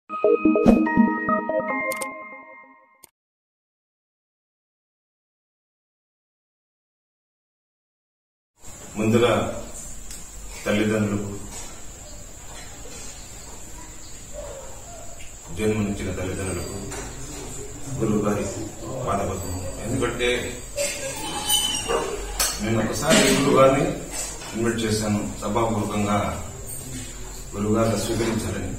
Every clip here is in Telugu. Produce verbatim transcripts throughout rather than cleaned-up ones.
ముందుగా తల్లిదండ్రులకు, జన్మనిచ్చిన తల్లిదండ్రులకు, గురువు గారికి పాదపద్మం. ఎందుకంటే నేను ఒకసారి గురువు గారిని ఇన్వైట్ చేశాను, సభాపూర్వకంగా గురువు గారు స్వీకరించాలని.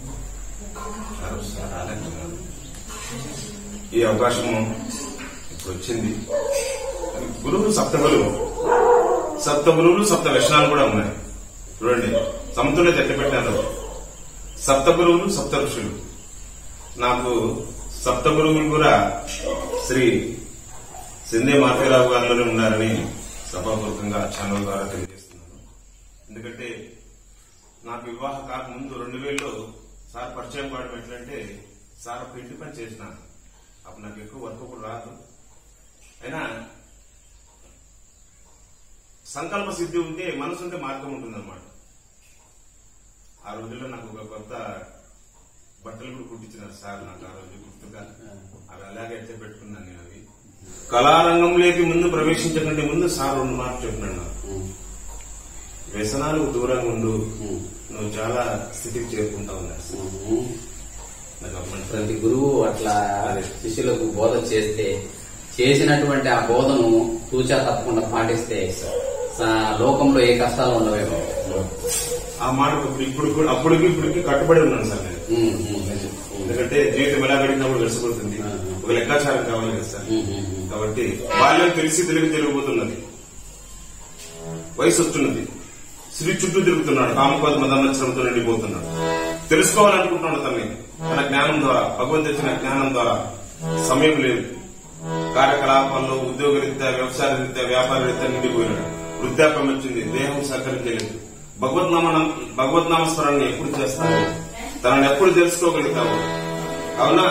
ఈ అవకాశం ఇప్పుడు వచ్చింది. గురువులు సప్త గురువు, సప్త గురువులు సప్త వ్యసనాలు కూడా ఉన్నాయి. చూడండి, సముద్రంలో ఎట్ట పెట్టారు. సప్త గురువులు సప్త ఋషులు. నాకు సప్త గురువులు కూడా శ్రీ సిందే మారుతీరావు గారిలోనే ఉన్నారని సభాపూర్వకంగా ఛానల్ ద్వారా తెలియజేస్తున్నాను. ఎందుకంటే నాకు వివాహ కాకముందు రెండు వేలలో సార్ పరిచయం కావడం ఎట్లంటే, సార్ ఒక ఇంటి పని చేసిన అప్పుడు నాకు ఎక్కువ వర్క్ కూడా రాదు. అయినా సంకల్ప సిద్ధి ఉంటే, మనసు ఉంటే మార్గం ఉంటుందన్నమాట. ఆ రోజుల్లో నాకు ఒక కొత్త బట్టలు కూడా కుట్టించినారు సార్. నాకు ఆ రోజు గుర్తుగా అవి అలాగే ఎట్లా పెట్టుకున్నాను నేను. అవి కళారంగంలోకి ముందు ప్రవేశించకంటే ముందు సార్ రెండు మాటలు చెప్పినాడు నాకు. వ్యసనాలకు దూరంగా ఉండు, నువ్వు చాలా స్థితికి చేరుకుంటా ఉన్నావు. ప్రతి గురువు అట్లా శిష్యులకు బోధ చేస్తే, చేసినటువంటి ఆ బోధను తూచా తప్పకుండా పాటిస్తే లోకంలో ఏ కష్టాలు ఉండవేమో. ఆ మాట ఇప్పుడు అప్పటికి ఇప్పటికి కట్టుబడి ఉన్నాను సార్ నేను. ఎందుకంటే జీవితం ఎలా గడిపినప్పుడు వెలిసిపోతుంది, ఒక లెక్కాచారం కావాలి కదా సార్. కాబట్టి బాల్యం తెలిసి తెలివి తెలియబోతున్నది, వయసు వస్తున్నది, శ్రీ చుట్టూ తిరుగుతున్నాడు, కామకోద మదమత్సరంతో నిండిపోతున్నాడు. తెలుసుకోవాలనుకుంటున్నాడు తనని, తన జ్ఞానం ద్వారా, భగవంతు ఇచ్చిన జ్ఞానం ద్వారా. సమయం లేదు, కార్యకలాపాల్లో ఉద్యోగ రీత్యా, వ్యవసాయ రీత్యా, వ్యాపార రీత్యా నిండిపోయినాడు. వృద్ధాప్యం వచ్చింది, దేహం సహకరించలేదు. భగవద్నామ భగవద్నామస్మరణని ఎప్పుడు చేస్తావు, తనని ఎప్పుడు తెలుసుకోగలుగుతావు? అవునా?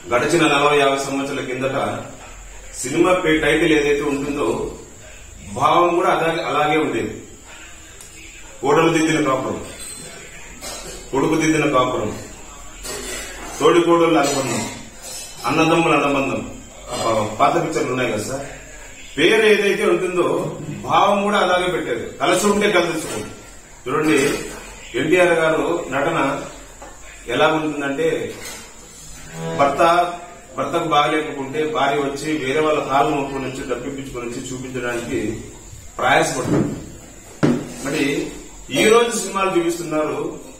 గడిచిన నలభై యాభై సంవత్సరాల కిందట సినిమా టైటిల్ ఏదైతే ఉంటుందో భావం కూడా అలాగే అలాగే ఉండేది. కోడలు దిద్దిన కాపురం, కొడుకు దిద్దిన కాపురం, తోడి కోడళ్ళు అనుబంధం, అన్నదమ్ముల అనుబంధం, పాత పిక్చర్లు ఉన్నాయి కదా సార్. పేరు ఏదైతే ఉంటుందో భావం కూడా అలాగే పెట్టేది. కలిసి ఉంటే కలిసిపోతుంది. చూడండి ఎన్టీఆర్ గారు నటన ఎలా ఉంటుందంటే, భర్త భర్తకు బాగలేకుంటే భార్య వచ్చి వేరే వాళ్ళ కాలు మొక్కు నుంచి డబ్బిప్పించుకొని వచ్చి చూపించడానికి ప్రయాసపడుతుంది. మరి ఈ రోజు సినిమాలు చూపిస్తున్నారు,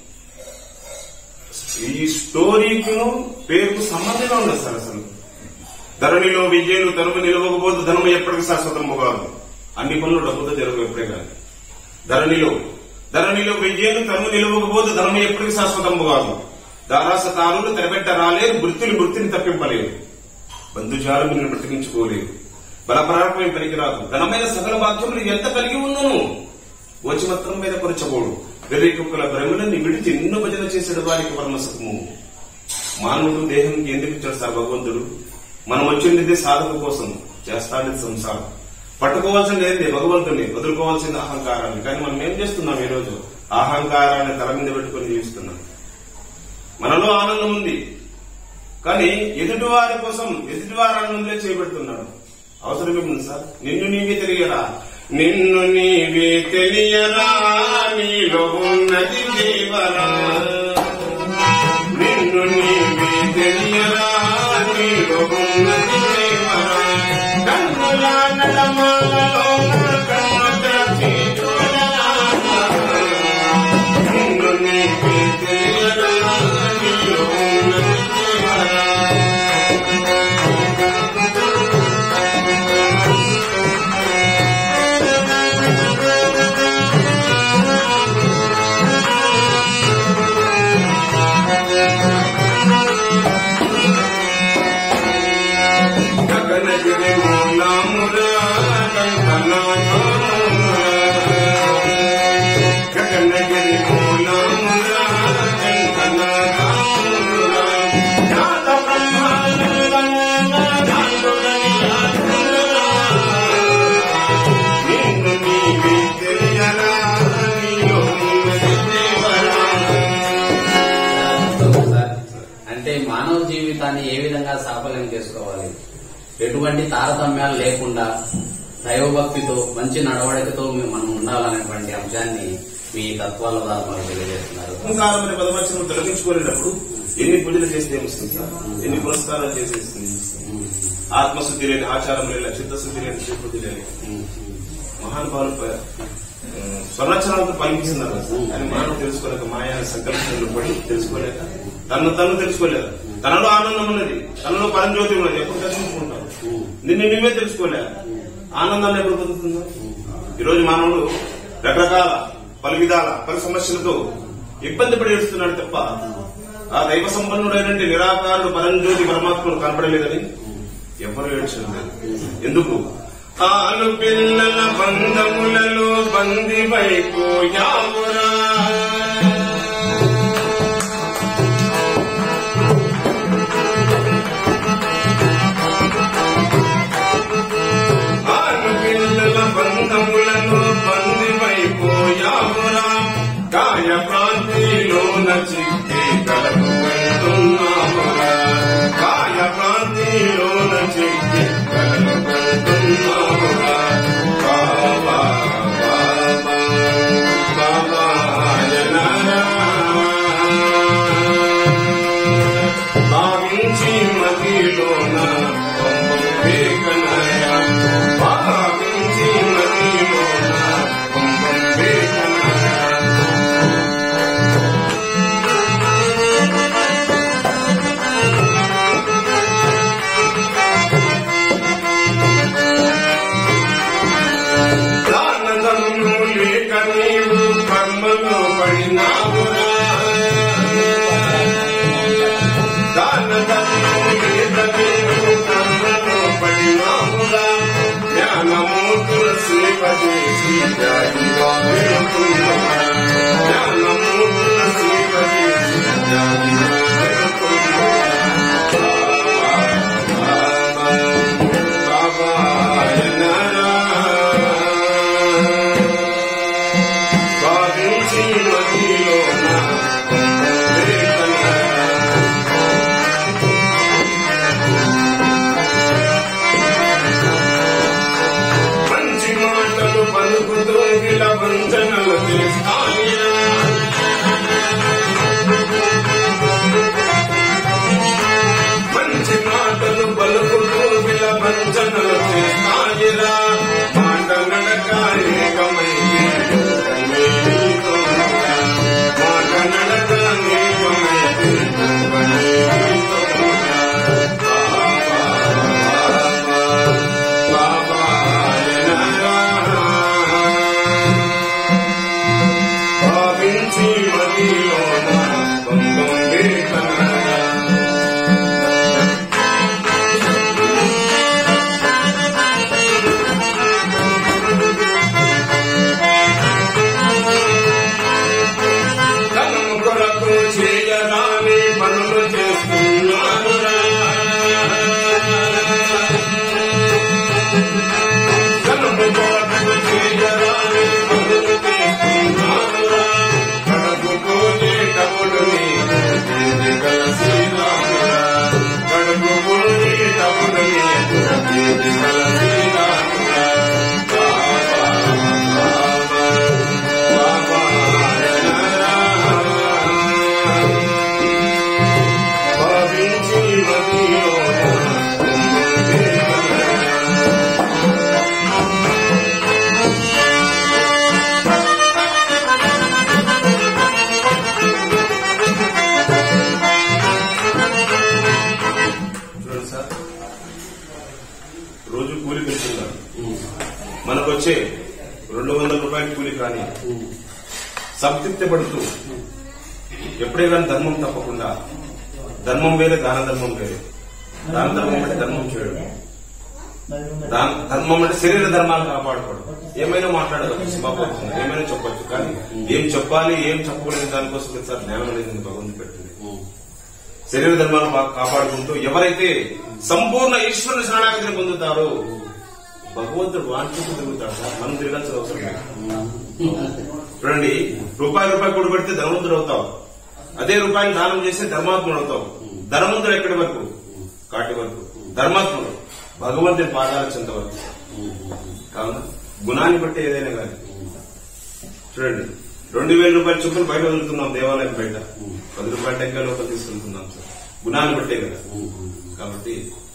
ఈ స్టోరీకి పేరుకు సంబంధంగా ఉండదు సార్. అసలు ధరణిలో విజయను తనుము నిలవకపోతే ధనము ఎప్పటికీ శాశ్వతం కాదు. అన్ని పనులు డబ్బుతో జరగవు ఎప్పుడే కాదు. ధరణిలో ధరణిలో విజయను తనుము నిలవకపోతే ధనము ఎప్పటికీ శాశ్వతం కాదు. దారాసతారులు తెరబెట్ట రాలేదు, వృత్తులు వృత్తిని తప్పింపలేదు, బంధుజాలను బ్రతికించుకోలేదు, బలపరాటమే పనికిరాదు, ఘనమైన సకల బాధ్యములు ఎంత కలిగి ఉన్నను వచ్చి మాత్రం మీద కొరచబోడు, వెర్రి కుక్కల భ్రమలని విడిచి ఎన్నో భజన చేసాడు వారికి పరమసుఖము. మానవుడు దేహానికి ఎందుకు ఇచ్చాడు సార్ భగవంతుడు? మనం వచ్చింది సాధక కోసం, చేస్తాడేది సంసారం. పట్టుకోవాల్సింది ఏంటి? భగవంతుని. వదులుకోవాల్సింది అహంకారాన్ని. కానీ మనం ఏం చేస్తున్నాం ఈ రోజు? అహంకారాన్ని తల మీద పెట్టుకుని జీవిస్తున్నాం. మనలో ఆనందం ఉంది, కానీ ఎదుటివారి కోసం ఎదుటివారి ఆనందంలో చేపెడుతున్నాడు. అవసరం ఏముంది సార్? నిన్ను నీవే తెలియరా, నిన్ను నీవే తెలియరా, నీలో ఉన్నది దేవరా, నిన్ను నీవే తెలియరా, నీలో ఉన్నది దేవరా, కన్నుల నడమలలో నిన్ను నీవే తెలియరా, నీలో ఉన్నది దేవరా. అంటే మానవ జీవితాన్ని ఏ విధంగా సాఫల్యం చేసుకోవాలి, ఎటువంటి తారతమ్యాలు లేకుండా దైవభక్తితో మంచి నడవడికతో మనం ఉండాలనేటువంటి అంశాన్ని మీ తత్వాల ద్వారా మనకు తెలియజేస్తున్నారు. అహంకారం పదవచనం తొలగించుకోలేనప్పుడు ఎన్ని పూజలు చేస్తే ఏమొస్తుంది సార్? ఎన్ని పురస్కారాలు చేసేస్తుంది? ఆత్మశుద్ధి లేని, ఆచారం లేని, చిత్తశుద్ధి లేని, శ్రీబుద్ధి లేని మహానుభావులు స్వర్ణచనాలతో పలికిస్తున్నారు. కానీ మానవుడు తెలుసుకోలేక మాయా సంకల్పంలో పడి తెలుసుకోలేక తను తను తెలుసుకోలేదు. తనలో ఆనందం ఉన్నది, తనలో పరంజ్యోతి ఉన్నది. ఎప్పుడు దర్శించుకుంటాం? నిన్ను నువ్వే తెలుసుకోలే. ఆనందాన్ని ఎప్పుడు పొందుతుందో? ఈరోజు మానవుడు రకరకాల పలు విధాల పలు సమస్యలతో ఇబ్బంది పడి ఏడుస్తున్నాడు తప్ప ఆ దైవ సంపన్నుడైన నిరాకారుడు పరంజ్యోతి పరమాత్మను కనపడలేదని ఎవరు ఏడ్చడం లేదు. ఎందుకు? ఆలు పిల్లల బంధములలో బంది వైపోయావురా, ఆలు పిల్లల బంధములలో బంది వైపోయావురా, కాయ ప్రాంతిలోన చిక్కి కలకు వెళ్తున్నావురా, కాయ ప్రాంతిలోన చిక్కి కలకు వెళ్తున్నావురా. బాబా బాబా బాబాయనరా భావించి మదిలోన వేకనరా, భావించి మదిలోన వేకనరా. దానదమ్ము లేక నీవు కర్మలో పడినావురా, దానదమ్ము లేక నీవు కర్మలో పడినావురా, జ్ఞానమూర్తుల సేవ చేసి త్యాగిగా వెళుతున్నావురా, జ్ఞానమూర్తుల సేవ చేసి త్యాగిగా వెళుతున్నావురా. మనకొచ్చే రెండు వందల రూపాయల కూలి కానీ సంతృప్తి పడుతూ ఎప్పుడే కానీ ధర్మం తప్పకుండా, ధర్మం వేరే దాన ధర్మం వేరే. దాన ధర్మం అంటే ధర్మం చేయడం, ధర్మం అంటే శరీర ధర్మాలు కాపాడుకోవడం. ఏమైనా మాట్లాడవచ్చు, సభాపడుతుంది, ఏమైనా చెప్పొచ్చు, కానీ ఏం చెప్పాలి ఏం చెప్పకూడదు దానికోసం సార్ జ్ఞానం అనేది భగవంతుడు పెట్టింది. శరీర ధర్మాలు కాపాడుకుంటూ ఎవరైతే సంపూర్ణ ఈశ్వరుని శరణాగతిని పొందుతారో భగవంతుడు వాంఛకు తిరుగుతాడు సార్. మనం తిరగాల్సిన అవసరం లేదు. చూడండి, రూపాయి రూపాయి కూడి పెడితే ధనవంతుడు అవుతావు, అదే రూపాయలు దానం చేస్తే ధర్మాత్ముడు అవుతావు. ధనవంతుడు ఎక్కడి వరకు? కాటి వరకు. ధర్మాత్ముడు భగవంతుని పాదాల చెంత వరకు. కావున గుణాన్ని బట్టి ఏదైనా కానీ చూడండి, రెండు వేల రూపాయల చొప్పున బయట వదులుతున్నాం దేవాలయం బయట, పది రూపాయల టెంకాయ లోపల తీసుకెళ్తున్నాం సార్. గుణాన్ని బట్టే కదా. కాబట్టి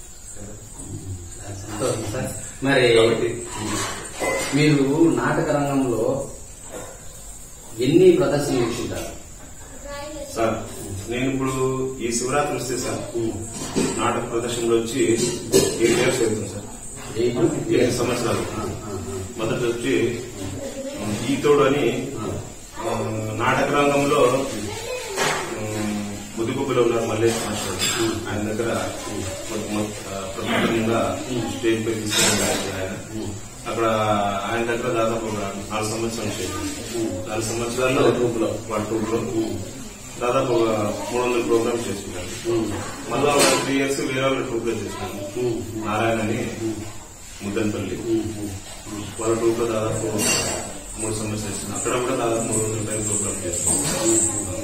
మరి మీరు నాటక రంగంలో ఎన్ని ప్రదర్శనలు ఇచ్చింటారు సార్? నేను ఇప్పుడు ఈ శివరాత్రి వస్తే సార్ నాటక ప్రదర్శనలో వచ్చి ఎయిట్ ఇయర్స్ అవుతుంది సార్. ఎనిమిది సంవత్సరాలు. మొదటి వచ్చి ఈతోడు అని నాటక రంగంలో ముదిగుబ్బలో ఉన్నారు మల్లేష్ మాస్టర్, ఆయన దగ్గర ప్రముఖంగా స్టేజ్ పై తీసుకున్నారు ఆయన. అక్కడ ఆయన దగ్గర దాదాపు నాలుగు సంవత్సరాలు చేశారు. నాలుగు సంవత్సరాల్లో వాళ్ళ టూర్ లో దాదాపు మూడు వందల ప్రోగ్రామ్స్ చేసుకున్నాను. మళ్ళా ఒక త్రీ ఇయర్స్ వేరే వాళ్ళ టూర్ లో చేసుకున్నాను. నారాయణ అని ముద్దంపల్లి వాళ్ళ టూర్ లో దాదాపు మూడు సంవత్సరాలు చేస్తున్నాను. అక్కడ కూడా దాదాపు మూడు వందల టైం ప్రోగ్రామ్ చేసుకున్నాను.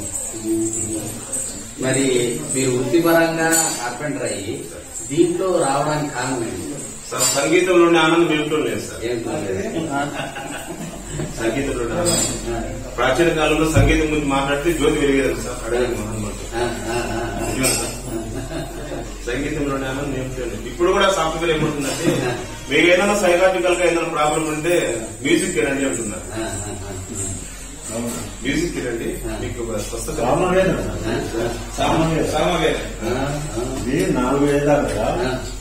మరి మీరు వృత్తిపరంగా కార్పెంటర్ అయ్యి దీంట్లో రావడానికి కారణం ఏంటి సార్? సంగీతంలోనే ఆనందం ఏమిటో లేదు సార్. సంగీతంలో ప్రాచీన కాలంలో సంగీతం గురించి మాట్లాడితే జ్యోతి వెలిగేది సార్. అడగండి మహానుభావుడు సార్. సంగీతంలోనే ఆనందం ఏమిటో లేదు. ఇప్పుడు కూడా సాఫ్ట్వేర్ ఏమంటుందంటే మీకు ఏదైనా సైకాటికల్ గా ఏదైనా ప్రాబ్లం ఉంటే మ్యూజిక్ రండి అంటున్నారు. మ్యూజిక్ రండి, మీకు స్వస్థత. నాలుగు వేదాలు కదా,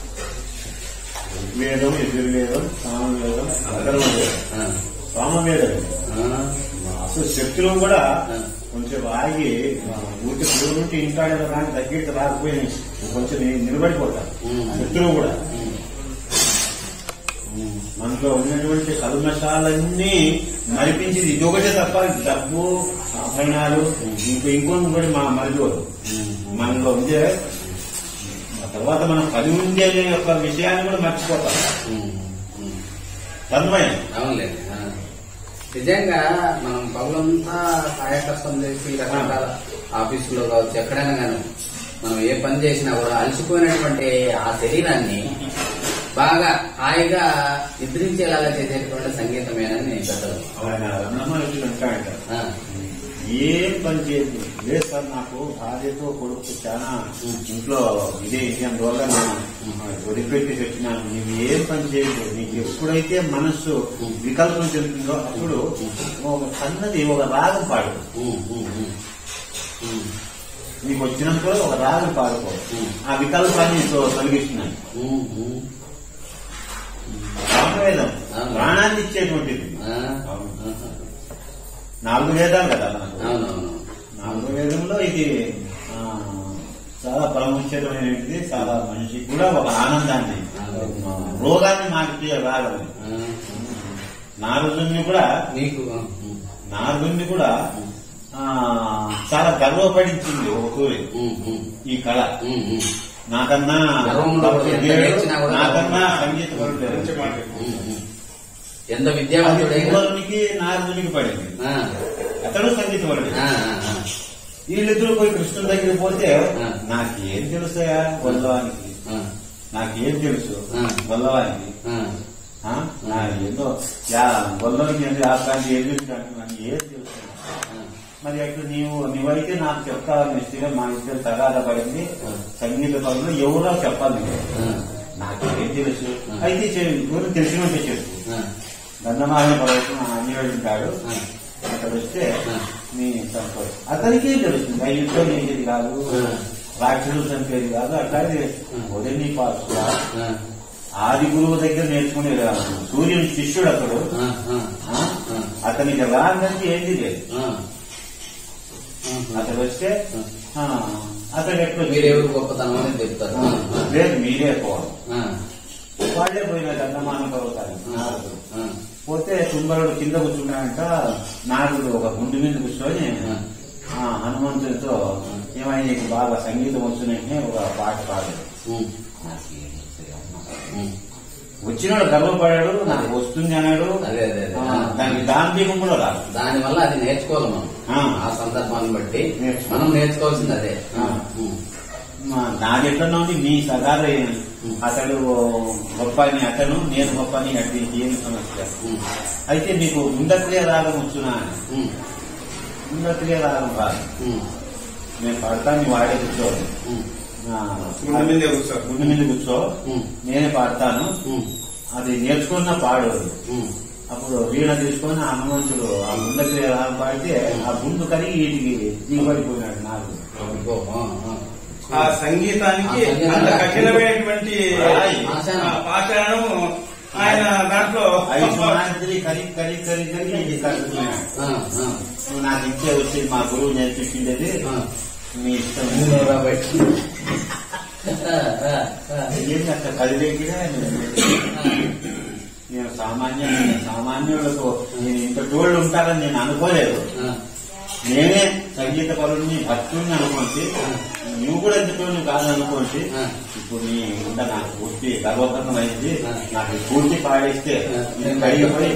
వేదం, యజుర్వేదం, సామవేదం, అధర్వవేదం, సామవేదం. అసలు శక్తులు కూడా కొంచెం ఆగి ఊరికి పురుగు నుండి ఇంటాడే కానీ తగ్గితే రాకపోయి కొంచెం నిలబడిపోతారు శక్తులు కూడా. మనలో ఉన్నటువంటి కల్మషాలన్నీ మరిపించింది ఇది ఒకటే తప్ప డబ్బు అభయనాలు ఇంకో ఇంకొని కూడా మా మరిపోదు మనలో ఉండే. తర్వాత మనం పది ఉంది అనే యొక్క విషయాన్ని కూడా మర్చిపోతాం. తన్మయం. అవునులేదు. నిజంగా మనం పనులంతా కాయ కష్టం చేసి రకరకాల ఆఫీసులో కావచ్చు ఎక్కడైనా కానీ మనం ఏ పని చేసినా కూడా అలసిపోయినటువంటి ఆ శరీరాన్ని బాగా హాయిగా నిద్రించేలాగా చేసేటువంటి సంగీతమేనని నేను పెద్దలు ఆయన రమణమహర్షులు అంటా అంటారు, ఏం పని చేయదు లేదు సార్, నాకు భార్యతో కొడుకు చాలా ఇంట్లో ఇదే అందువల్ల నేను వదిలిపెట్టి చెప్పినాను, నీవు ఏం పని చేయదు, నీకు ఎప్పుడైతే మనస్సు వికల్పం చెందుతుందో అప్పుడు ఒక సన్నది ఒక రాగం పాడు. నీకు వచ్చినప్పుడు ఒక రాగం పాడుకో, ఆ వికల్పాన్ని తొలగిస్తున్నాయి. సామవేదం ప్రాణాన్ని ఇచ్చేటువంటిది. నాలుగు వేదాలు కదా మనకు. నాలుగు వేదంలో ఇది చాలా ప్రాముఖ్యమైనది. చాలా మనిషికి కూడా ఒక ఆనందాన్ని, రోగాన్ని మార్చే రాగం. నారదుని కూడా నీకు నారదుని కూడా చాలా గర్వపడించింది ఒక తూరి ఈ కళ. నాకన్నా నాకన్నా సంగీత ఎంత విద్యావంతుడికి నారదునికి పడింది. అతడు సంగీతపరుడు. వీళ్ళిద్దరూ పోయి కృష్ణుడి దగ్గరికి పోతే నాకేం తెలుసాయా వల్లవానికి, నాకేం తెలుసు వల్లవానికి, ఏదో వల్లవానికి ఆకాంక్ష ఏం తెలుసు నాకు ఏం తెలుసు. మరి అక్కడ నీవు నువ్వైతే నాకు చెప్తావని ఇస్తే మా ఇద్దరు తగాద పడింది. సంగీత పనులు ఎవరో చెప్పాలి, నాకేం తెలుసు. అయితే ఎవరు తెలిసినట్టే చెప్పు. దండమాల పర్వతం అన్నివాడు ఉంటాడు, అక్కడ వస్తే నీ సంతోషం. అతనికే తెలుస్తుంది ఆ యుద్ధం ఏంటిది కాదు, రాక్షసులు చంపేది కాదు. అట్లాగే ఉదయని పాసు ఆది గురువు దగ్గర నేర్చుకునే సూర్యుని శిష్యుడు అతడు. అతనికి రాందంటే ఏంటి లేదు. అతడు వస్తే అతడు ఎక్కడ మీరెవరు గొప్పతనం అని చెప్తారు. లేదు మీరే పోవాలి. వాళ్ళే పోయిన దండమాన పర్వతాన్ని పోతే తుంబరుడు కింద కూర్చున్నాడంట. నారదుడు ఒక గుండు మీద కూర్చొని హనుమంతుడితో ఏమైనా నీకు బాగా సంగీతం వచ్చినట్టే ఒక పాట పాడాడు. వచ్చినాడు, గర్వపడాడు, నాకు వస్తుంది అన్నాడు. దానికి దాంబీకం కూడా రాదు. దాని వల్ల అది నేర్చుకోవాలి మనం. ఆ సందర్భాన్ని బట్టి మనం నేర్చుకోవాల్సింది అదే. నాది ఎట్లన్నా ఉంది నీ సగాద అతడు గొప్ప అని అతను, నేను గొప్ప అని అటు ఏం సమస్య. అయితే నీకు గుండక్రియ రాగం వచ్చునా అని. గుండక్రియ రాగం రాదు, నేను పాడతాను, నీ వాడే కూర్చోవాలి. గుండె మీద కూర్చో, నేనే పాడతాను. అది నేర్చుకున్న పాడు. అప్పుడు వీణ తీసుకొని హనుమంతుడు ఆ గుండెకి రాగం పాడితే ఆ గుండు కరిగి వీటికి దిగుబడిపోయినాడు. నాకు ఆ సంగీతానికి అంత కఠినమైనటువంటి పాషాణం ఆయన దాంట్లో కరి కరి కరి కరి నువ్వు నాకు ఇచ్చే వచ్చింది మా గురువు నేర్పించింది, మీ ఇష్టం. ఏంటి అట్లా కదిలేకిగా నేను సామాన్య సామాన్యులతో నేను ఇంత తోళ్ళు ఉంటారని నేను అనుకోలేదు. నేనే సంగీత పరుడిని భక్తుడిని అనుకోండి, నువ్వు కూడా ఎందుకు కాదు అనుకోండి. ఇప్పుడు నీ ఉండ నాకు పూర్తి గర్వకారణం అయింది. నాకు పూర్తి పాడేస్తే నేను కడిగిపోయి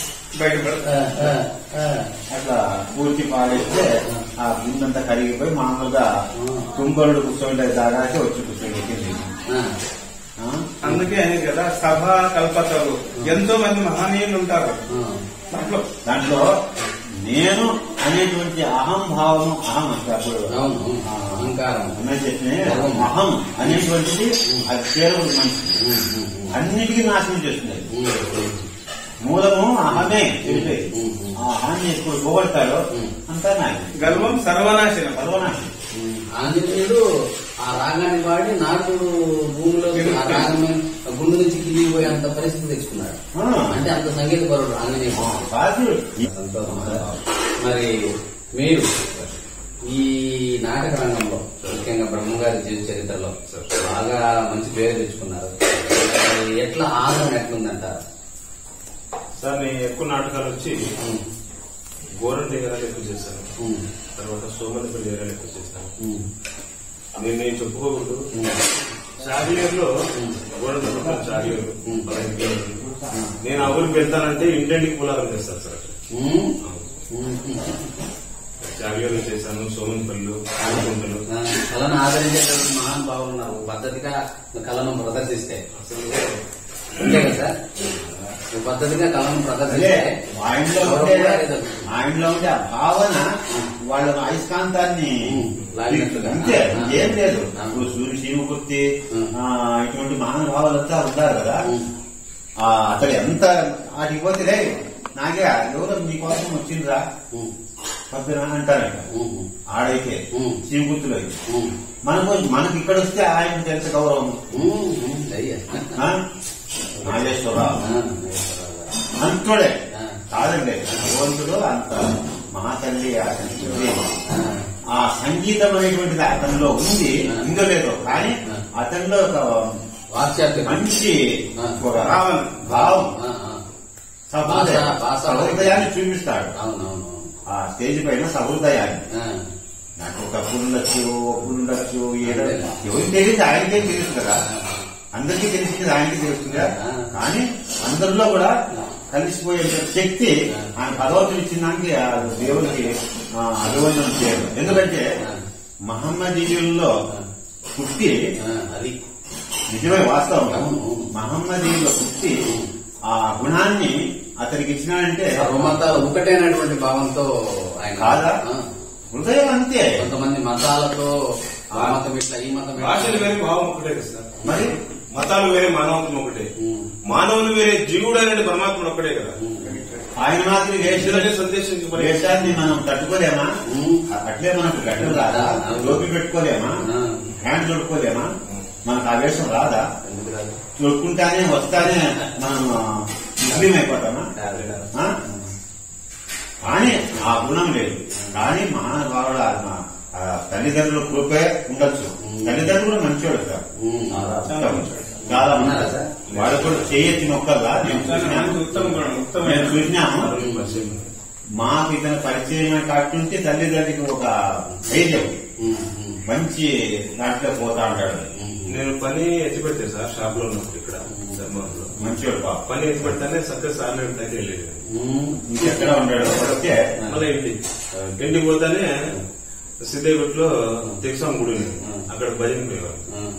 అట్లా పూర్తి పాడేస్తే ఆ గుండంతా కరిగిపోయి మామూలుగా తుంబరుడు కూర్చోండే దాదాకే వచ్చి కూర్చోండి. అందుకే అనేది కదా సభ కల్పతలు ఎంతో మంది మహనీయులు ఉంటారు. దాంట్లో దాంట్లో నేను అనేటువంటి అహం భావం, అహం అప్పుడు అహం అనేటువంటిది అది కేవలం మంచి అన్నిటికీ నాశనం చేస్తుంది. మూలము అహమే తెలిపేది. ఆ అహాన్ని ఎప్పుడు పోగొడతారో అంతా నాకు గర్వం సర్వనాశనం. సర్వనాశనం. ఆంజనేయుడు ఆ రాగాన్ని వాడి నారదుడు భూమిలో ఆ రాగం గుండు నుంచి కిందికి పోయేంత పరిస్థితి తెచ్చుకున్నాడు. అంటే అంత సంగీత పరుడు ఆంజనేయుడు. మరి మీరు ఈ నాటక రంగంలో ముఖ్యంగా బ్రహ్మగారి జీవిత చరిత్రలో బాగా మంచి పేరు తెచ్చుకున్నారు. ఎట్లా ఆదరణ ఎట్లుందంటారు సార్? నేను ఎక్కువ నాటకాలు వచ్చి గోరంట ఏరాలు ఎక్కువ చేశాను, తర్వాత సోమనపల్లి ఏరాలు ఎక్కువ చేశాను. నేను నేను చెప్పుకోకూడదు, చార్లియర్ లో గోరంట చార్లియర్ పదహైదు కిలోమీటర్లు. నేను ఆ ఊరికి వెళ్తానంటే ఇంటింటికి పులారం చేస్తాను సార్. చార్లియర్ చేశాను, సోమనపల్లి, ఆనగుంటలు. కళను ఆదరించేటువంటి మహాన్ భావులు ఉన్నారు. పద్ధతిగా కళను ప్రదర్శిస్తే అసలు అంతే కదా సార్? పద్ధతిగా కళను ప్రదర్శిస్తే ఆయనలో ఉండే ఆ భావన వాళ్ళ అయస్కాంతాన్ని అంతే, ఏం లేదు. ఇప్పుడు సూర్య శివకుర్తి ఇటువంటి మహానుభావులంతా ఉంటారు కదా, అతడు ఎంత ఆటికి పోతే నాకే ఎవరో మీకోసం వచ్చిండ్రా పొద్దున అంటారంట ఆడైతే చీపుతులు అయితే మనకు మనకి ఇక్కడ వస్తే ఆయనకు ఎంత గౌరవం. నాగేశ్వరరావు అంతుడే కాదండి భగవంతుడు అంత మహాతల్లి ఆ సంగీతం ఆ సంగీతం అనేటువంటిది అతనిలో ఉంది ఉందో లేదో కానీ అతనిలో ఒక మంచి ఒక భావం సహృదయాన్ని చూపిస్తాడు. ఆ స్టేజ్ పైన సహృదయాన్ని నాకు తప్పులు ఉండొచ్చు ఒప్పులు ఉండొచ్చు ఏదో ఎవరికి తెలిసి ఆయనకే తెలుసు కదా, అందరికీ తెలిసింది ఆయనకి తెలుస్తుంది కదా. కానీ అందరిలో కూడా కలిసిపోయే శక్తి ఆయన భగవంతుడు ఇచ్చిన దానికి దేవుడికి అభివందనం చేయడం. ఎందుకంటే మహమ్మదీయుల్లో పుట్టి అది నిజమే వాస్తవం. మహమ్మదీయుల్లో పుట్టి ఆ గుణాన్ని అతనికి ఇచ్చినాడంటే మతాలు ఒకటేనటువంటి భావంతో ఆయన కాదా హృదయం అంతే. కొంతమంది మతాలతో ఆ మతం ఇట్లా ఈ మతం భాషలు వేరే భావం ఒకటే కదా సార్. మరి మతాలు వేరే మానవత్వం ఒకటే, మానవులు వేరే జీవుడు అనేది పరమాత్మ ఒక్కటే కదా. ఆయన మాత్రం సందేశం దేశాన్ని మనం తట్టుకోలేమా, అట్లే మనకు గట్టలు రాదా, లోపి పెట్టుకోలేమా, హ్యాండ్ తొడుకోలేమా, మనకు ఆ వేషం రాదా, తొడుకుంటానే వస్తానే మనం ముస్లిం అయిపోతామా. కానీ ఆ గుణం లేదు. కానీ మహానుభావుడు తల్లిదండ్రుల కృపే ఉండొచ్చు. తల్లిదండ్రులు కూడా మంచివాడు సార్, చాలా వాడు కూడా చేయొచ్చి మొక్కల్లా నేను చూసినాము. మాకు ఇతను పరిచయం కాకుంటే తల్లిదండ్రులకి ఒక ధైర్యం, మంచి దాంట్లో పోతా ఉంటాడు. నేను పని ఎత్తి పెడితే సార్ షాప్ లో ఉన్నప్పుడు ఇక్కడ ధర్మంలో మంచివాడు బాబు. పని ఎత్తి పెడతానే సక్సెస్ సార్ అయితే వెళ్ళేది. ఇంకెక్కడ ఉంటాడు వస్తే మళ్ళీ ఇంటి ఇంటికి పోతానే సిద్ధేగుట్లో తెక్సాం గుడి అక్కడ భజన పోయేవారు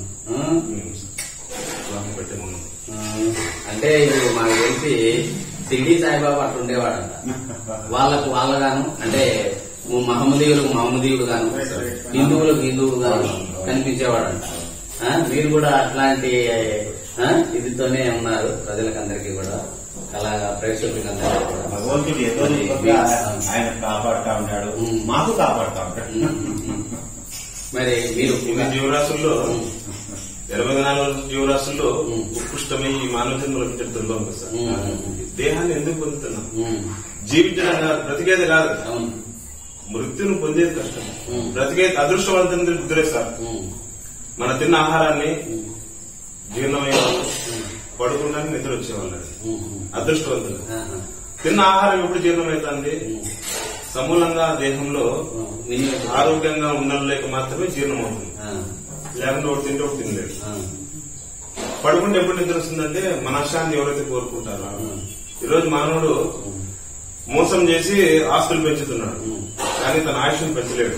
పెట్టే ముందు. అంటే ఇప్పుడు మాకు తెలిసి సిడ్డి సాయిబాబా అట్లా ఉండేవాడంట. వాళ్ళకు వాళ్ళగాను అంటే మహమ్మదీయులకు మహమ్మదీయుడు గాను హిందువులకు హిందువులు గాను కనిపించేవాడంట. మీరు కూడా అట్లాంటి ఇదితోనే ఉన్నారు ప్రజలకందరికీ కూడా, అలాగా ప్రేక్షకులకందరికీ కూడా. భగవంతుడు ఏదో ఆయన కాపాడుతా ఉంటాడు, మాకు కాపాడుతా ఉంటాడు. మరి మీరు జీవరాశుల్లో ఇరవై నాలుగు జీవరాశుల్లో ఉత్కృష్టమై ఈ మానవ జన్మలో దుర్గం కదా సార్. దేహాన్ని ఎందుకు పొందుతున్నాం? జీవించడం కాదు, బ్రతికేది కాదు, మృత్యును పొందేది కష్టం. బ్రతికేది అదృష్టవంతుని కుదిరే సార్. మన తిన్న ఆహారాన్ని జీర్ణమయ్యే వాళ్ళు, పడుకుంటానికి నిద్ర వచ్చేవాళ్ళు అదృష్టవంతులు. తిన్న ఆహారం ఎప్పుడు జీర్ణమవుతుంది? సమూలంగా దేహంలో ఆరోగ్యంగా ఉండలేక మాత్రమే జీర్ణమవుతుంది. లేకుండా ఒకటి తింటే ఒకటి తినలేదు. పడుకుంటే ఎప్పుడు నిద్ర వస్తుందంటే మనశ్శాంతి ఎవరైతే కోరుకుంటారో. ఈరోజు మానవుడు మోసం చేసి ఆస్తులు పెంచుతున్నాడు, కానీ తన ఆయుష్ను పెంచలేడు.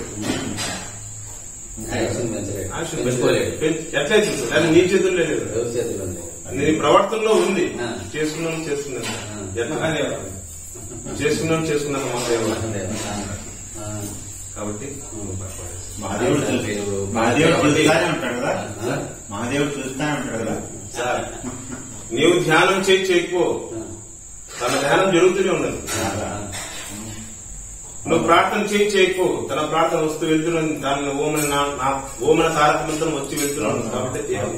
ఎట్లయితే కానీ నీ చేతుల్లో లేదు, నీ ప్రవర్తనలో ఉంది. చేసుకున్నాను చేసుకున్నాను ఎట్లానే చేసుకున్నాను చేసుకున్నాను కాబట్టి మహాదేవుడు మహాదేవుడు చూస్తానే ఉంటాడు కదా, మహాదేవుడు చూస్తానే ఉంటాడు కదా సార్. నీవు ధ్యానం చేయి చేయకపో, తన ధ్యానం జరుగుతూనే ఉన్నది. నువ్వు ప్రార్థన చేయి చేయకపో, తన ప్రార్థన వస్తూ వెళ్తున్నాను. దాన్ని ఓమన ఓమన తారకమంతం వచ్చి వెళ్తున్నాను. కాబట్టి దేహం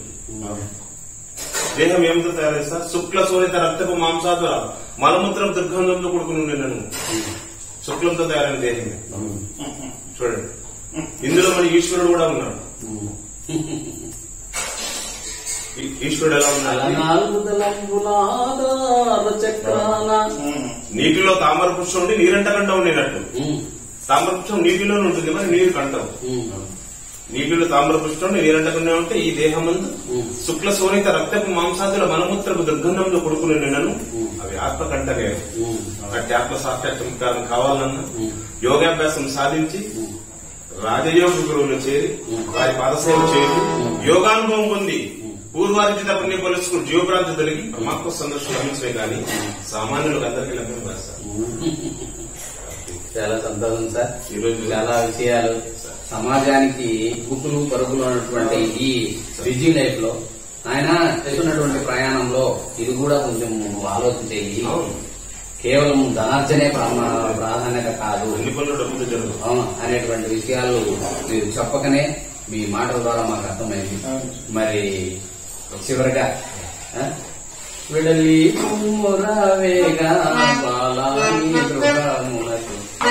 దేహం ఏమితో తయారైంది సార్? శుక్ల సోనిత రక్తపు మాంసాద్వర మలమూత్రం దుర్గంధంతో కూడుకుని ఉండే నేను శుక్లంతో తయారైన దేహం. చూడండి, ఇందులో మన ఈశ్వరుడు కూడా ఉన్నాడు. ఈశ్వరుడు ఎలా ఉన్నాడు? నీటిలో తామర పుష్పం ఉండి నీరంట కంట ఉండేటట్టు. తామర పుష్పం నీటిలోనే ఉంటుంది, మరి నీరు కంటవు. నీటిలో తామర పుష్పం నీరంటకుండా ఉంటే ఈ దేహమందు శుక్ల సోనిత రక్తపు మాంసాదుల మనమూత్రపు దుర్గంధంలో కొడుకుని నేను అవి ఆత్మ కంటనే. అట్టి ఆత్మ సాక్షాత్కారం కావాలన్నా యోగాభ్యాసం సాధించి రాజయోగ గురువులు చేరి వారి పాదసేవ చేసి యోగానుభవం పొంది పూర్వార్జిత పుణ్య పోలీసుకు జీవప్రాంతి తొలగి పరమాత్మ సందర్శన లభించే కానీ సామాన్యులకు అందరికీ లభ్యం కాదు సార్. చాలా సంతోషం సార్. ఈరోజు చాలా విషయాలు సమాజానికి కుకులు పరుగులు ఉన్నటువంటి ఈ బిజీ లైఫ్ లో ఆయన చేస్తున్నటువంటి ప్రయాణంలో ఇది కూడా కొంచెం ఆలోచించేయి. కేవలం ధనార్జనే ప్రామ- ప్రాధాన్యత కాదు అన్ని పనులు డబ్బులు జరుగుతుంది. అవును అనేటువంటి విషయాలు మీరు చెప్పకనే మీ మాటల ద్వారా మాకు అర్థమైంది. మరి చివరిగా ఆ, విడలి మురావేగా బాలాని గృహములకు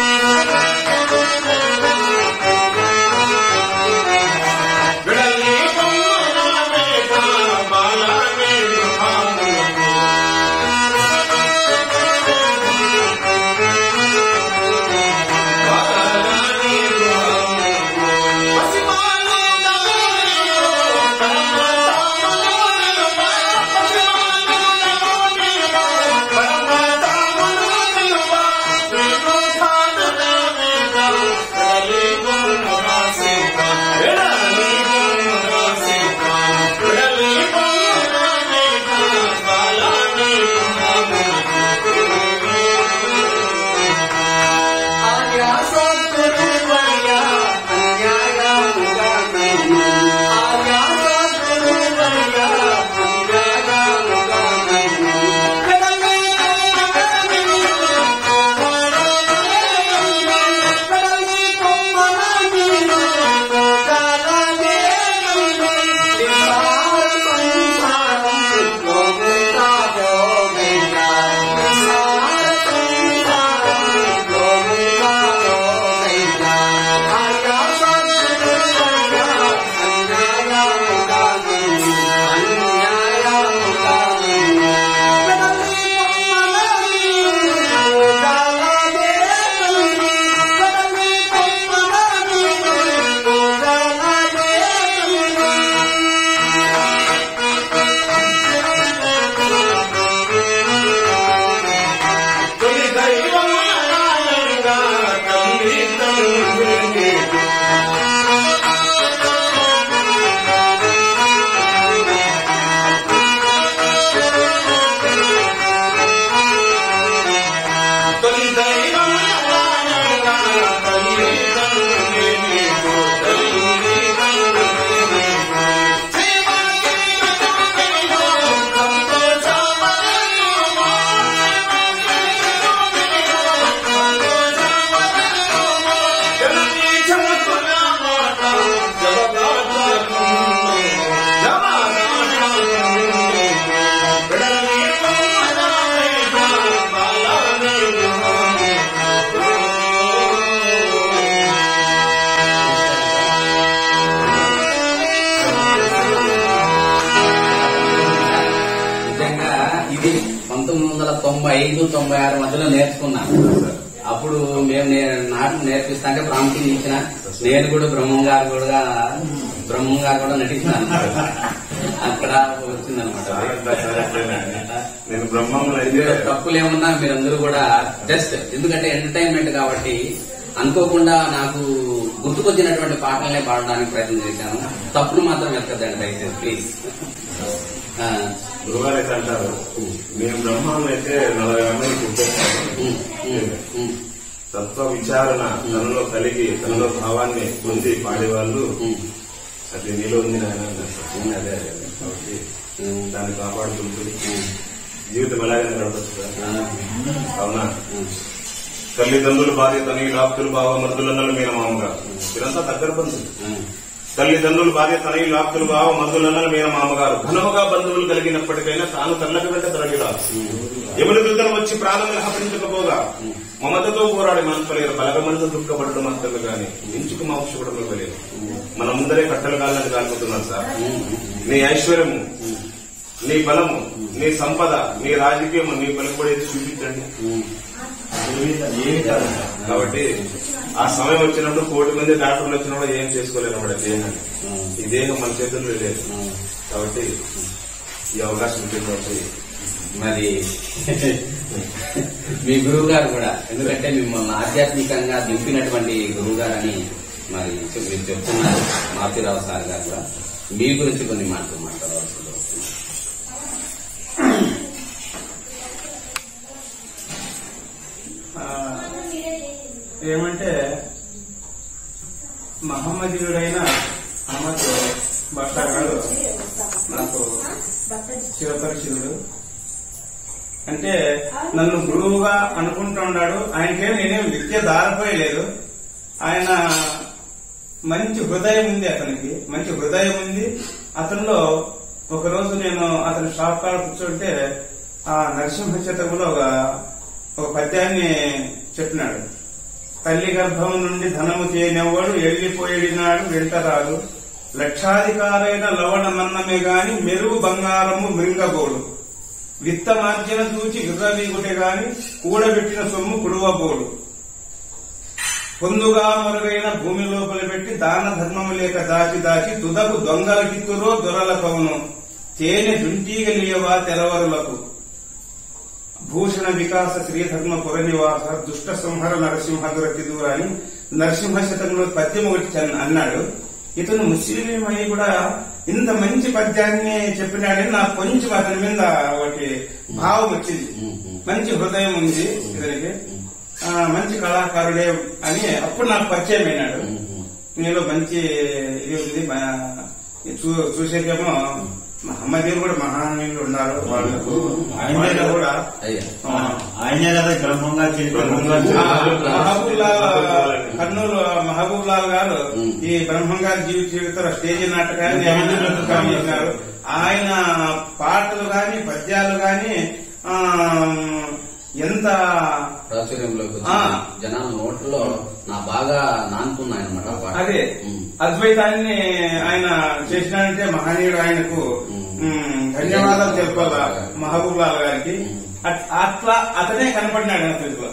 పంతొమ్మిది వందల తొంభై ఐదు తొంభై ఆరు మధ్యలో నేర్చుకున్నాను. అప్పుడు మేము నాటకం నేర్పిస్తా అంటే ప్రాంతం ఇచ్చిన నేను కూడా బ్రహ్మం గారు కూడా బ్రహ్మం గారు కూడా నటిస్తున్నాను. అక్కడ వచ్చిందనమాట. నేను బ్రహ్మంలో అయితే తప్పులు ఏమన్నా మీరందరూ కూడా జస్ట్ ఎందుకంటే ఎంటర్టైన్మెంట్ కాబట్టి అనుకోకుండా నాకు గుర్తుకొచ్చినటువంటి పాటలనే పాడడానికి ప్రయత్నం చేశాను. తప్పులు మాత్రం వెతకద్దండి దయచేసి ప్లీజ్. గురుగారు అయితే అంటారు నేను బ్రహ్మంలో అయితే నలభై మందికి గుర్తొస్తాను. తత్వ విచారణ తనలో కలిగి తనలో భావాన్ని పొంది పాడేవాళ్ళు అది నీలో ఉంది నాయన. అదే అదే కాబట్టి దాన్ని కాపాడుకుంటూ జీవితం ఎలాగైనా గడపచ్చు. అవునా? తల్లిదండ్రులు భార్య తనయులు ఆప్తులు బావ మరుదులన్నలు మీన మామగారు ఇదంతా దగ్గర బంధువులు. తల్లిదండ్రులు భార్య తనయులు ఆప్తులు బావ మరుదులన్నలు మీన మామగారు ఘనముగా బంధువులు కలిగినప్పటికైనా తాను తల్లక వెంట తరలిరాదు. యముని వృద్ధం వచ్చి ప్రాణములు హరించకపోగా మమతతో పోరాడి మనపలేరు బలగమంతా దుఃఖపడడం అంతలు గాని ఇంచుకు మోక్షపడడం లేదు. మన ముందరే కట్టలు కాలని కాలుపుతున్నారు సార్. నీ ఐశ్వర్యము, నీ బలము, నీ సంపద, నీ రాజకీయము, నీ పలుకుబడేది చూపించండి. కాబట్టి ఆ సమయం వచ్చినప్పుడు కోటి మంది డాక్టర్లు వచ్చినప్పుడు ఏం చేసుకోలేరు అన్నమాట. దేహం ఈ దేహం మన చేతుల్లో లేదు. కాబట్టి ఈ అవకాశం ఉంటుంది. మరి మీ గురువు గారు కూడా ఎందుకంటే మిమ్మల్ని ఆధ్యాత్మికంగా దింపినటువంటి గురువు గారు అని మరి మీరు చెప్తున్నారు. మారుతిరావు సార్ గారు కూడా మీ గురించి కొన్ని మాటలు మాట్లాడవలసింది. ఏమంటే మహమ్మదీయుడైన అహ్మద్ బాషా గారు నాకు చిరపరిచితుడు. అంటే నన్ను గురువుగా అనుకుంటూ ఉన్నాడు. ఆయనకేం నేనేం విద్య దారిపోయలేదు. ఆయన మంచి హృదయం ఉంది, అతనికి మంచి హృదయం ఉంది. అతనిలో ఒకరోజు నేను అతని షాప్ కాడ కూర్చుంటే ఆ నరసింహ శతకంలో ఒక ఒక పద్యాన్ని చెప్పినాడు. తల్లి గర్భం నుండి ధనము తేనెవ్వడు ఎళ్లిపోయినాడు వెంటరాడు, లక్షాధికారైన లవణమన్నమే గాని మెరుగు బంగారము మృంగబోడు, విత్తమార్జన చూచి విర్రవీగుటే గాని కూడబెట్టిన సొమ్ము కుడువబోడు, పొందుగా మరుగైన భూమి లోపల పెట్టి దాన ధర్మము లేక దాచి దాచి తుదకు దొంగల కిత్తురో దొరల కవును, తేనె దుంటీగలియవా తెరవరులకు, భూషణ వికాస శ్రీధర్మ పురనివాస దుష్ట సంహర నరసింహ దురతి దూర అని నరసింహ శతంలో పద్యం ఒకటి అన్నాడు. ఇతను ముస్లిం అయి కూడా ఇంత మంచి పద్యాన్ని చెప్పినాడని నాకు కొంచెం అతని మీద ఒకటి భావం వచ్చింది. మంచి హృదయం ఉంది ఇతనికి, మంచి కళాకారుడే అని అప్పుడు నాకు పరిచయం అయినాడు. నీలో మంచి ఇది ఉంది. చూసేకేమో మహమ్మదీయులు కూడా మహానీయులు ఉన్నారు. వాళ్ళకు ఆయన కూడా ఆయనే కదా బ్రహ్మంగా కర్నూలు మహబూబ్ లాల్ గారు ఈ బ్రహ్మంగారి జీవిత జీవిత స్టేజీ నాటకాన్ని చేశారు. ఆయన పాటలు గాని పద్యాలు గాని ఎంత ప్రాచుర్యంలోకి జనాల నోట్లో నా బాగా నానుకున్నాయన్నమాట. అదే అద్వైతాన్ని ఆయన చేసినాడంటే మహనీయుడు. ఆయనకు ధన్యవాదాలు చెప్పాలా మహబూబ్ లాల్ గారికి. అట్లా అతనే కనపడినాడు అతనిలో.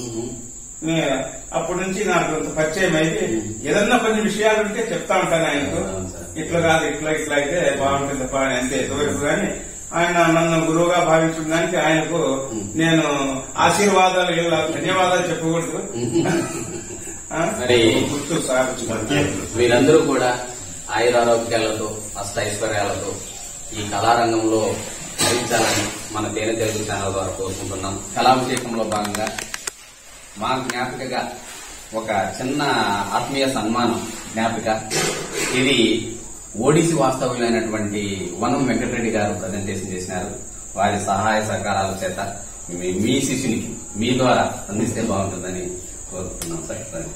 అప్పటి నుంచి నాకు పరిచయం అయితే ఏదన్నా కొన్ని విషయాలు ఉంటే చెప్తా ఉంటాను ఆయనకు. ఇట్లా కాదు ఇట్లా ఇట్లా అయితే బాగుంటుంది తప్ప అంతే తోరకు. కానీ ఆయన నన్ను గురువుగా భావించడానికి ఆయనకు నేను ఆశీర్వాదాలు ధన్యవాదాలు చెప్పకూడదు. మరి వీరందరూ కూడా ఆయురారోగ్యాలతో అష్టైశ్వర్యాలతో ఈ కళారంగంలో భరించాలని మన తేనె తెలుగు ఛానల్ ద్వారా కోరుకుంటున్నాం. కళాభిషేకంలో భాగంగా మా జ్ఞాపికగా ఒక చిన్న ఆత్మీయ సన్మానం జ్ఞాపిక. ఇది ఓడిసి వాస్తవ్యులైనటువంటి వనం వెంకటరెడ్డి గారు ప్రజెంటేషన్ చేసినారు. వారి సహాయ సహకారాల చేత మీ శిష్యునికి మీ ద్వారా అందిస్తే బాగుంటుందని కోరుతున్నాం సార్.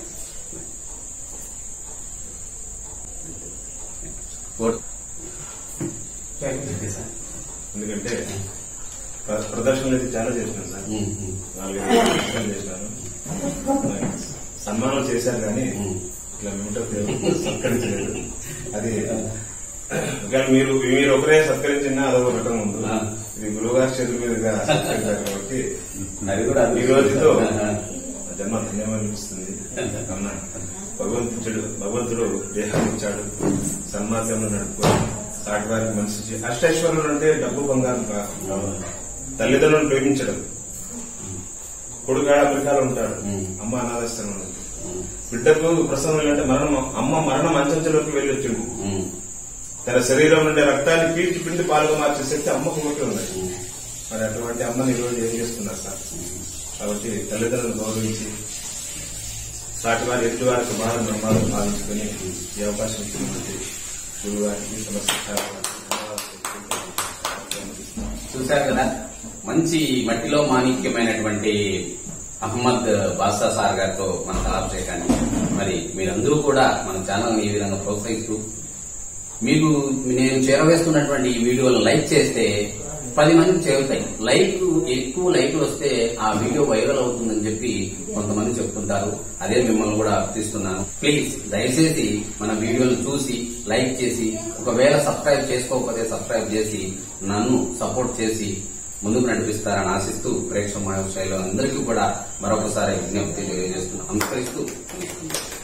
ఎందుకంటే ప్రదర్శనలు అయితే చాలా చేసినాను సార్. నాలుగైదు చేసినాను, సన్మానాలు చేశారు కానీ ఇట్లా ఏమిటో సత్కరించలేదు. అది మీరు మీరు ఒకరే సత్కరించినా అదొక రకం ఉంది. ఇది గురువుగారి చేతుల మీదుగా సత్కరించారు కాబట్టి ఈ రోజుతో జన్మ ధన్యమనిపిస్తుంది. అన్నా భగవంతుడు భగవంతుడు దేహాన్ని ఇచ్చాడు, సన్మార్గంలో నడుపుకోవాలి, సాటి వారికి మనసు. అష్టైశ్వర్యులు అంటే డబ్బు బంగారం కాదు, తల్లిదండ్రులను ప్రేమించడం. కొడుకాడ అమెరికాలో ఉంటాడు, అమ్మ అనాథాశ్రమం ఉంది. బిడ్డకు ప్రసవం అంటే మరణం, అమ్మ మరణం అంచెంచెలోకి వెళ్లి వచ్చిండు. తన శరీరం నుండి రక్తాన్ని పీల్చి పిండి పాలుగా మార్చే శక్తి అమ్మకు ఒకటి ఉంది. మరి అటువంటి అమ్మని ఈరోజు ఏం చేస్తున్నారు సార్? కాబట్టి తల్లిదండ్రులను గౌరవించి సాటి వారి ఎదుటి వారి శుభాన నిర్మాణం పాలించుకుని ఈ అవకాశం ఇచ్చినటువంటి గురువు గారికి సమస్య. చూశారు కదా, మంచి మట్టిలో మాణిక్యమైనటువంటి అహ్మద్ బాద్షా సార్ గారితో మన కళాభిషేకాన్ని. మరి మీరందరూ కూడా మన ఛానల్ ని ఈ విధంగా ప్రోత్సహిస్తూ మీకు నేను చేరవేస్తున్నటువంటి ఈ వీడియోలు లైక్ చేస్తే పది మందికి చేరుతాయి. లైక్ ఎక్కువ లైక్లు వస్తే ఆ వీడియో వైరల్ అవుతుందని చెప్పి కొంతమంది చెప్తుంటారు. అదే మిమ్మల్ని కూడా అర్థిస్తున్నాను. ప్లీజ్ దయచేసి మన వీడియోలు చూసి లైక్ చేసి, ఒకవేళ సబ్స్క్రైబ్ చేసుకోకపోతే సబ్స్క్రైబ్ చేసి నన్ను సపోర్ట్ చేసి ముందుకు నడిపిస్తారని ఆశిస్తూ ప్రేక్షక శైలి అందరికీ కూడా మరొకసారి విజ్ఞప్తి తెలియజేస్తున్నాను. నమస్కరిస్తూ